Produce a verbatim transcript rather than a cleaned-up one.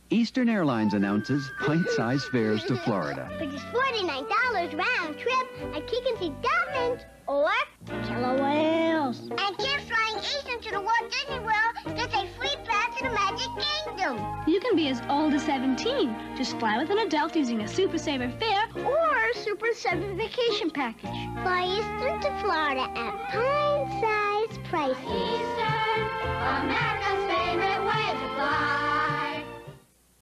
Eastern Airlines announces pint-sized fares to Florida. For just forty-nine dollars round trip, I can see dolphins or killer whales. And kids flying Eastern to the Walt Disney World gets a free pass to the Magic Kingdom. You can be as old as seventeen. Just fly with an adult using a Super Saver fare or a Super Saver vacation package. Fly Eastern to Florida at pint-sized prices. Eastern, America's favorite way to fly.